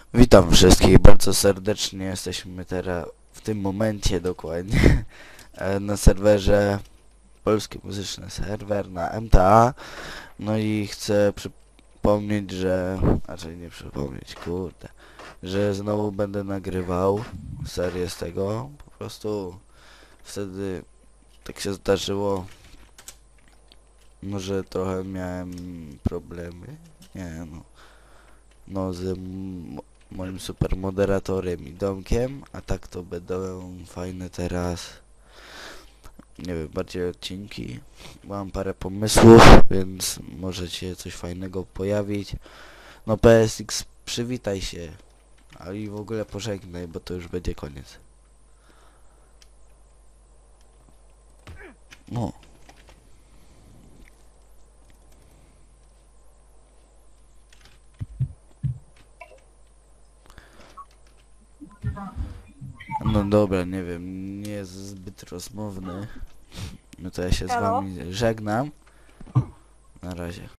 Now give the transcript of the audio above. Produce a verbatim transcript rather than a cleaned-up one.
Witam wszystkich bardzo serdecznie. Jesteśmy teraz w tym momencie dokładnie e, na serwerze Polski Muzyczny Serwer na M T A. No i chcę przypomnieć, że... Znaczy nie przypomnieć, kurde, że znowu będę nagrywał serię z tego. Po prostu wtedy tak się zdarzyło, no, że trochę miałem problemy. Nie no. No z m- moim super moderatorem i domkiem, a tak to będą fajne teraz, nie wiem, bardziej odcinki. Mam parę pomysłów, więc możecie coś fajnego pojawić. No P S X, przywitaj się, a i w ogóle pożegnaj, bo to już będzie koniec. No. No dobra, nie wiem, nie jest zbyt rozmowny. No to ja się z Halo? wami żegnam. Na razie.